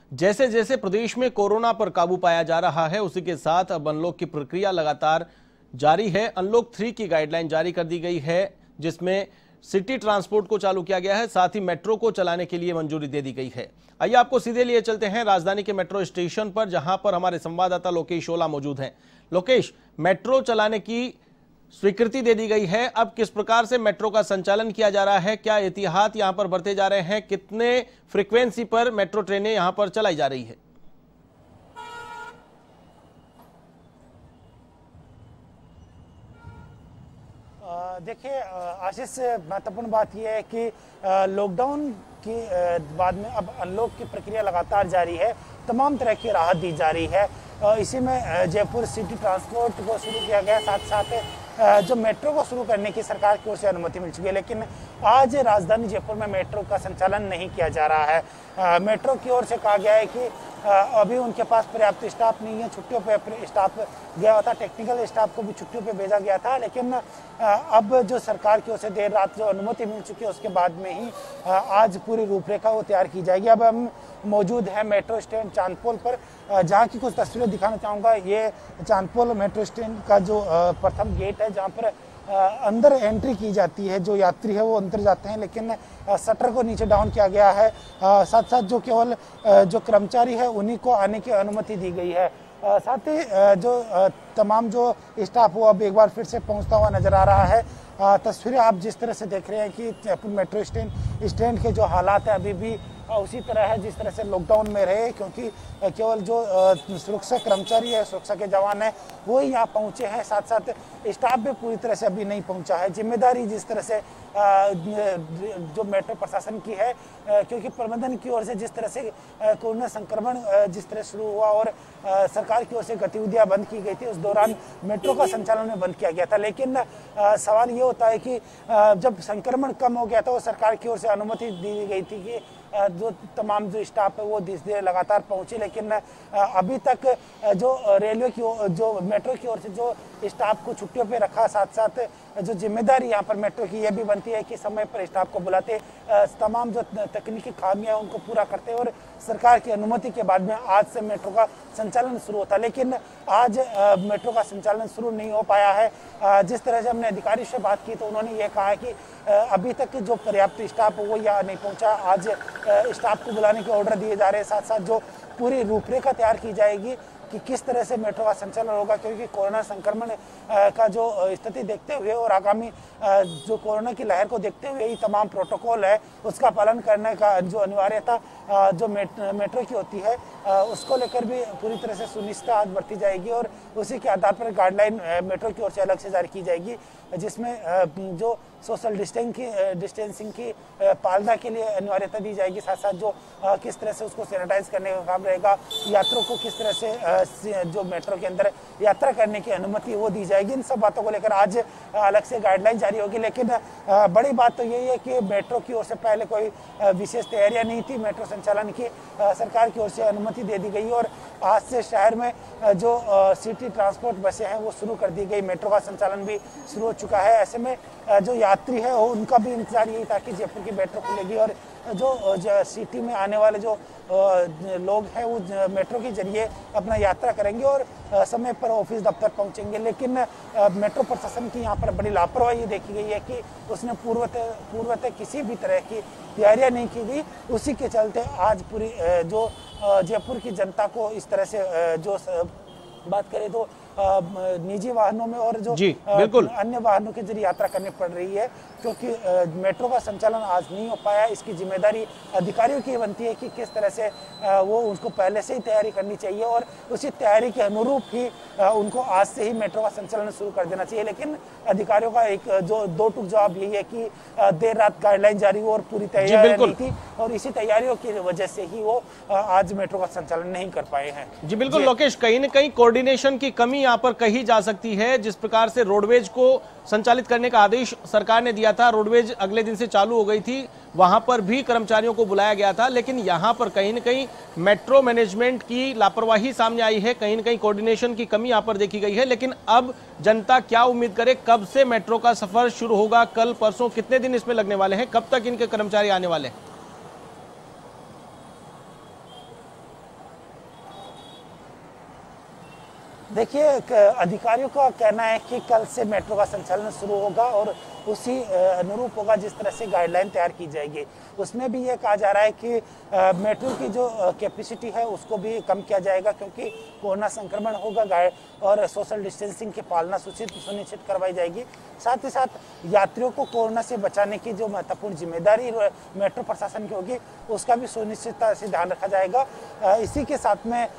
जैसे जैसे प्रदेश में कोरोना पर काबू पाया जा रहा है, उसी के साथ अब अनलॉक की प्रक्रिया लगातार जारी है। अनलॉक 3 की गाइडलाइन जारी कर दी गई है, जिसमें सिटी ट्रांसपोर्ट को चालू किया गया है, साथ ही मेट्रो को चलाने के लिए मंजूरी दे दी गई है। आइए आपको सीधे लिए चलते हैं राजधानी के मेट्रो स्टेशन पर, जहां पर हमारे संवाददाता लोकेश ओला मौजूद हैं। लोकेश, मेट्रो चलाने की स्वीकृति दे दी गई है, अब किस प्रकार से मेट्रो का संचालन किया जा रहा है, क्या एहतियात यहां पर बरते जा रहे हैं, कितने फ्रीक्वेंसी पर मेट्रो ट्रेनें यहां पर चलाई जा रही है? देखिए आशीष, महत्वपूर्ण बात यह है कि लॉकडाउन के बाद में अब अनलॉक की प्रक्रिया लगातार जारी है, तमाम तरह की राहत दी जा रही है। इसी में जयपुर सिटी ट्रांसपोर्ट को शुरू किया गया, साथ साथ जो मेट्रो को शुरू करने की सरकार की ओर से अनुमति मिल चुकी है, लेकिन आज राजधानी जयपुर में मेट्रो का संचालन नहीं किया जा रहा है। मेट्रो की ओर से कहा गया है कि अभी उनके पास पर्याप्त स्टाफ नहीं है, छुट्टियों पे स्टाफ गया हुआ था, टेक्निकल स्टाफ को भी छुट्टियों पे भेजा गया था, लेकिन अब जो सरकार की ओर से देर रात जो अनुमति मिल चुकी है, उसके बाद में ही आज पूरी रूपरेखा वो तैयार की जाएगी। अब हम मौजूद है मेट्रो स्टैंड चांदपोल पर, जहाँ की कुछ तस्वीरें दिखाना चाहूँगा। ये चांदपोल मेट्रो स्टैंड का जो प्रथम गेट है, जहाँ पर अंदर एंट्री की जाती है, जो यात्री है वो अंदर जाते हैं, लेकिन शटर को नीचे डाउन किया गया है। साथ साथ जो केवल जो कर्मचारी है उन्हीं को आने की अनुमति दी गई है। साथ ही जो तमाम जो स्टाफ वो अब एक बार फिर से पहुंचता हुआ नजर आ रहा है। तस्वीरें आप जिस तरह से देख रहे हैं कि जयपुर मेट्रो स्टैंड के जो हालात है अभी भी उसी तरह है जिस तरह से लॉकडाउन में रहे, क्योंकि केवल जो सुरक्षा कर्मचारी है, सुरक्षा के जवान हैं, वो ही यहाँ पहुँचे हैं। साथ साथ स्टाफ भी पूरी तरह से अभी नहीं पहुँचा है। जिम्मेदारी जिस तरह से जो मेट्रो प्रशासन की है, क्योंकि प्रबंधन की ओर से जिस तरह से कोरोना संक्रमण जिस तरह शुरू हुआ और सरकार की ओर से गतिविधियां बंद की गई थी, उस दौरान मेट्रो का संचालन में बंद किया गया था। लेकिन सवाल ये होता है कि जब संक्रमण कम हो गया था, वो सरकार की ओर से अनुमति दी गई थी कि जो तमाम जो स्टाफ है वो धीरे धीरे लगातार पहुंचे, लेकिन अभी तक जो रेलवे की जो मेट्रो की ओर से जो स्टाफ को छुट्टियों पे रखा, साथ साथ जो जिम्मेदारी यहाँ पर मेट्रो की ये भी बनती है कि समय पर स्टाफ को बुलाते, तमाम जो तकनीकी खामियां हैं उनको पूरा करते और सरकार की अनुमति के बाद में आज से मेट्रो का संचालन शुरू होता। लेकिन आज मेट्रो का संचालन शुरू नहीं हो पाया है। जिस तरह से हमने अधिकारी से बात की तो उन्होंने ये कहा है कि अभी तक जो पर्याप्त स्टाफ वो यहाँ नहीं पहुँचा। आज स्टाफ को बुलाने के ऑर्डर दिए जा रहे हैं, साथ साथ जो पूरी रूपरेखा तैयार की जाएगी कि किस तरह से मेट्रो का संचालन होगा, क्योंकि कोरोना संक्रमण का जो स्थिति देखते हुए और आगामी जो कोरोना की लहर को देखते हुए ही तमाम प्रोटोकॉल है उसका पालन करने का जो अनिवार्यता जो मेट्रो की होती है, उसको लेकर भी पूरी तरह से सुनिश्चित आज बरती जाएगी और उसी के आधार पर गाइडलाइन मेट्रो की ओर से अलग से जारी की जाएगी, जिसमें जो सोशल डिस्टेंसिंग की पालना के लिए अनिवार्यता दी जाएगी। साथ साथ जो किस तरह से उसको सैनिटाइज करने का काम रहेगा, यात्रियों को किस तरह से जो मेट्रो के अंदर यात्रा करने की अनुमति वो दी जाएगी। इन सब बातों को लेकर आज अलग से गाइडलाइन जारी होगी। लेकिन बड़ी बात तो यही है कि मेट्रो की ओर से पहले कोई विशेष तैयारियां नहीं थी। मेट्रो संचालन की सरकार की ओर से अनुमति दे दी गई और आज से शहर में जो सिटी ट्रांसपोर्ट बसें हैं वो शुरू कर दी गई, मेट्रो का संचालन भी शुरू हो चुका है। ऐसे में जो यात्री है उनका भी इंतजार यही था कि जयपुर की मेट्रो खुलेगी और जो सिटी में आने वाले जो लोग हैं वो मेट्रो के जरिए अपना यात्रा करेंगे और समय पर ऑफिस दफ्तर पहुंचेंगे। लेकिन मेट्रो प्रशासन की यहाँ पर बड़ी लापरवाही देखी गई है कि उसने पूर्वतः किसी भी तरह की तैयारियां नहीं की गई। उसी के चलते आज पूरी जो जयपुर की जनता को इस तरह से जो बात करें तो निजी वाहनों में और जो अन्य वाहनों के जरिए यात्रा करनी पड़ रही है, क्योंकि मेट्रो का संचालन आज नहीं हो पाया। इसकी जिम्मेदारी अधिकारियों की बनती है कि किस तरह से वो उनको पहले से ही तैयारी करनी चाहिए और उसी तैयारी के अनुरूप ही उनको आज से ही मेट्रो का संचालन शुरू कर देना चाहिए। लेकिन अधिकारियों का एक जो दो टूक जवाब यही है कि देर रात गाइडलाइन जारी हो और पूरी तैयारी नहीं थी और इसी तैयारियों की वजह से ही वो आज मेट्रो का संचालन नहीं कर पाए हैं। जी बिल्कुल लोकेश, कहीं न कहीं कोऑर्डिनेशन की कमी यहाँ पर कही जा सकती है। जिस प्रकार से रोडवेज को संचालित करने का आदेश सरकार ने दिया था, रोडवेज अगले दिन से चालू हो गई थी, वहां पर भी कर्मचारियों को बुलाया गया था, लेकिन यहां पर कहीं न कहीं मेट्रो मैनेजमेंट की लापरवाही सामने आई है, कहीं न कहीं कोऑर्डिनेशन की कमी यहां पर देखी गई है। लेकिन अब जनता क्या उम्मीद करे, कब से मेट्रो का सफर शुरू होगा, कल परसों, कितने दिन इसमें लगने वाले हैं, कब तक इनके कर्मचारी आने वाले हैं? देखिए, अधिकारियों का कहना है कि कल से मेट्रो का संचालन शुरू होगा और उसी अनुरूप होगा जिस तरह से गाइडलाइन तैयार की जाएगी। उसमें भी ये कहा जा रहा है कि मेट्रो की जो कैपेसिटी है उसको भी कम किया जाएगा, क्योंकि कोरोना संक्रमण होगा और सोशल डिस्टेंसिंग की पालना सुनिश्चित करवाई जाएगी। साथ ही साथ यात्रियों को कोरोना से बचाने की जो महत्वपूर्ण जिम्मेदारी मेट्रो प्रशासन की होगी उसका भी सुनिश्चितता से ध्यान रखा जाएगा। इसी के साथ में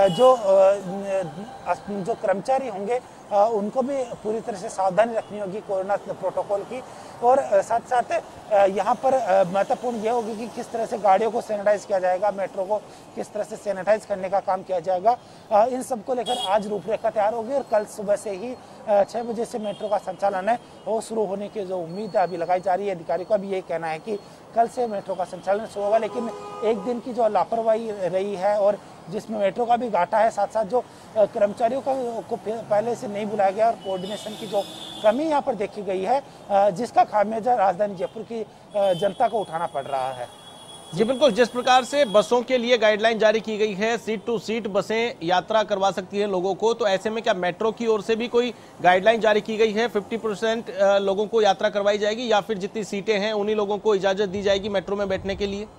जो कर्मचारी होंगे उनको भी पूरी तरह से सावधानी रखनी होगी कोरोना प्रोटोकॉल की। और साथ साथ यहाँ पर महत्वपूर्ण यह होगी कि किस तरह से गाड़ियों को सैनिटाइज किया जाएगा, मेट्रो को किस तरह से सैनिटाइज करने का काम किया जाएगा। इन सब को लेकर आज रूपरेखा तैयार होगी और कल सुबह से ही 6 बजे से मेट्रो का संचालन है वो शुरू होने की जो उम्मीद है अभी लगाई जा रही है। अधिकारियों का भी यही कहना है कि कल से मेट्रो का संचालन शुरू होगा, लेकिन एक दिन की जो लापरवाही रही है और जिसमें मेट्रो का भी घाटा है, साथ साथ जो कर्मचारियों को पहले से नहीं बुलाया गया और कोऑर्डिनेशन की जो कमी यहाँ पर देखी गई है, जिसका खामियाजा राजधानी जयपुर की जनता को उठाना पड़ रहा है। जी बिल्कुल, जिस प्रकार से बसों के लिए गाइडलाइन जारी की गई है, सीट टू सीट बसें यात्रा करवा सकती हैं लोगों को, तो ऐसे में क्या मेट्रो की ओर से भी कोई गाइडलाइन जारी की गई है? 50% लोगों को यात्रा करवाई जाएगी या फिर जितनी सीटें हैं उन्हीं लोगों को इजाजत दी जाएगी मेट्रो में बैठने के लिए?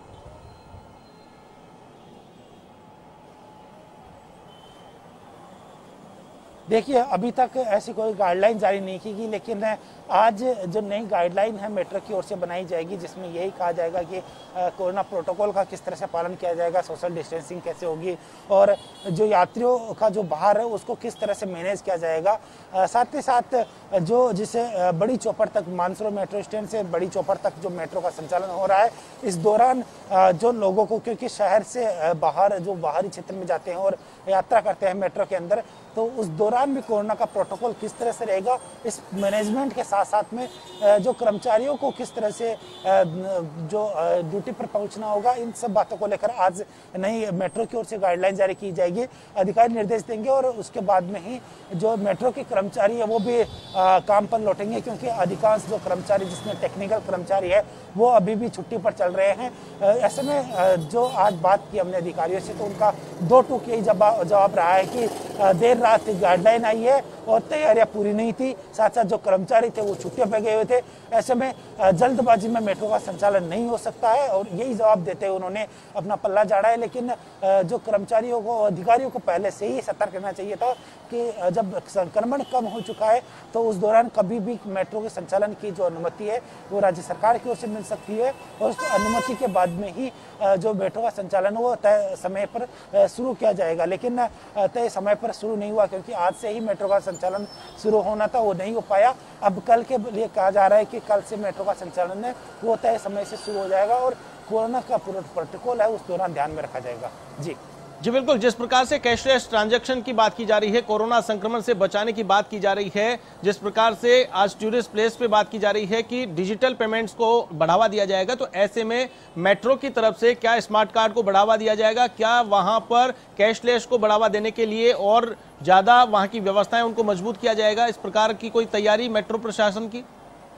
देखिए, अभी तक ऐसी कोई गाइडलाइन जारी नहीं की गई, लेकिन आज जो नई गाइडलाइन है मेट्रो की ओर से बनाई जाएगी, जिसमें यही कहा जाएगा कि कोरोना प्रोटोकॉल का किस तरह से पालन किया जाएगा, सोशल डिस्टेंसिंग कैसे होगी और जो यात्रियों का जो बाहर है उसको किस तरह से मैनेज किया जाएगा। साथ ही साथ जो जिसे बड़ी चौपड़ तक, मानसरोवर मेट्रो स्टैंड से बड़ी चौपड़ तक जो मेट्रो का संचालन हो रहा है, इस दौरान जो लोगों को, क्योंकि शहर से बाहर जो बाहरी क्षेत्र में जाते हैं और यात्रा करते हैं मेट्रो के अंदर, तो उस दौरान भी कोरोना का प्रोटोकॉल किस तरह से रहेगा, इस मैनेजमेंट के साथ साथ में जो कर्मचारियों को किस तरह से जो ड्यूटी पर पहुंचना होगा, इन सब बातों को लेकर आज नई मेट्रो की ओर से गाइडलाइन जारी की जाएगी। अधिकारी निर्देश देंगे और उसके बाद में ही जो मेट्रो के कर्मचारी है वो भी काम पर लौटेंगे, क्योंकि अधिकांश जो कर्मचारी, जिसमें टेक्निकल कर्मचारी है, वो अभी भी छुट्टी पर चल रहे हैं। ऐसे में जो आज बात की हमने अधिकारियों से, तो उनका दो टूक यही जवाब रहा है कि देर रात गाइडलाइन आई है और तैयारियां पूरी नहीं थी, साथ साथ जो कर्मचारी थे वो छुट्टियों पर गए हुए थे। ऐसे में जल्दबाजी में मेट्रो का संचालन नहीं हो सकता है और यही जवाब देते हुए उन्होंने अपना पल्ला झाड़ा है। लेकिन जो कर्मचारियों को, अधिकारियों को पहले से ही सतर्क रहना चाहिए था कि जब संक्रमण कम हो चुका है तो उस दौरान कभी भी मेट्रो के संचालन की जो अनुमति है वो राज्य सरकार की ओर से मिल सकती है और उस अनुमति के बाद में ही जो मेट्रो का संचालन वो तय समय पर शुरू किया जाएगा। लेकिन तय समय पर शुरू नहीं हुआ, क्योंकि आज से ही मेट्रो का संचालन शुरू होना था, वो नहीं हो पाया। अब कल के लिए कहा जा रहा है कि कल से मेट्रो का संचालन है वो तय समय से शुरू हो जाएगा और कोरोना का प्रोटोकॉल है उस दौरान ध्यान में रखा जाएगा। जी बिल्कुल, जिस प्रकार से कैशलेस ट्रांजैक्शन की बात की जा रही है, कोरोना संक्रमण से बचाने की बात की जा रही है, जिस प्रकार से आज टूरिस्ट प्लेस पे बात की जा रही है कि डिजिटल पेमेंट्स को बढ़ावा दिया जाएगा, तो ऐसे में मेट्रो की तरफ से क्या स्मार्ट कार्ड को बढ़ावा दिया जाएगा? क्या वहां पर कैशलेस को बढ़ावा देने के लिए और ज्यादा वहां की व्यवस्थाएं उनको मजबूत किया जाएगा? इस प्रकार की कोई तैयारी मेट्रो प्रशासन की?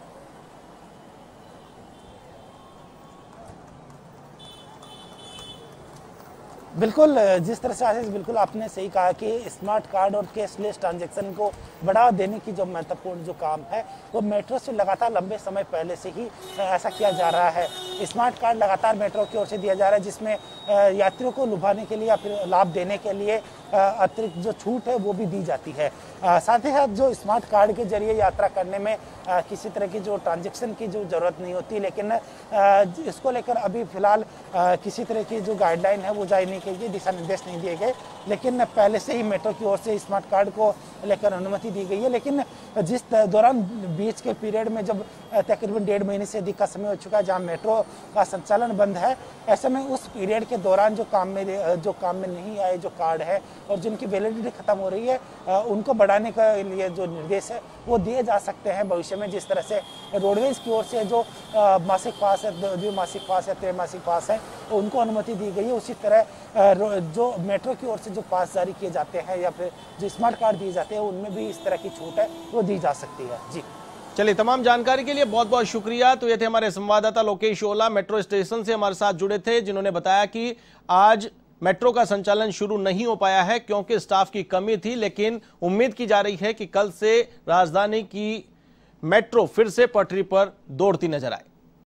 बिल्कुल, जिस तरह से आशीष, बिल्कुल आपने सही कहा कि स्मार्ट कार्ड और कैशलेस ट्रांजैक्शन को बढ़ावा देने की जो महत्वपूर्ण जो काम है वो मेट्रो से लगातार लंबे समय पहले से ही ऐसा किया जा रहा है। स्मार्ट कार्ड लगातार मेट्रो की ओर से दिया जा रहा है, जिसमें यात्रियों को लुभाने के लिए या फिर लाभ देने के लिए अतिरिक्त जो छूट है वो भी दी जाती है। साथ ही साथ जो स्मार्ट कार्ड के जरिए यात्रा करने में किसी तरह की जो ट्रांजैक्शन की जो ज़रूरत नहीं होती, लेकिन इसको लेकर अभी फिलहाल किसी तरह की जो गाइडलाइन है वो जारी नहीं की गई, दिशा निर्देश नहीं दिए गए, लेकिन पहले से ही मेट्रो की ओर से स्मार्ट कार्ड को लेकर अनुमति दी गई है। लेकिन जिस दौरान बीच के पीरियड में जब तकरीबन 1.5 महीने से अधिक का समय हो चुका है जहां मेट्रो का संचालन बंद है, ऐसे में उस पीरियड के दौरान जो काम में नहीं आए जो कार्ड है और जिनकी वैलिडिटी खत्म हो रही है, उनको बढ़ाने के लिए जो निर्देश है वो दिए जा सकते हैं भविष्य में। जिस तरह से रोडवेज की ओर से जो मासिक पास है, द्विमासिक पास है, त्रैमासिक पास है, उनको अनुमति दी गई है, उसी तरह जो मेट्रो की ओर से जो पास जारी किए जाते हैं या फिर जो स्मार्ट कार्ड दिए जाते हैं उनमें भी इस तरह की छूट है वो दी जा सकती है। जी चलिए, तमाम जानकारी के लिए बहुत बहुत शुक्रिया। तो ये थे हमारे संवाददाता लोकेश ओला, मेट्रो स्टेशन से हमारे साथ जुड़े थे, जिन्होंने बताया कि आज मेट्रो का संचालन शुरू नहीं हो पाया है क्योंकि स्टाफ की कमी थी, लेकिन उम्मीद की जा रही है कि कल से राजधानी की मेट्रो फिर से पटरी पर दौड़ती नजर आए।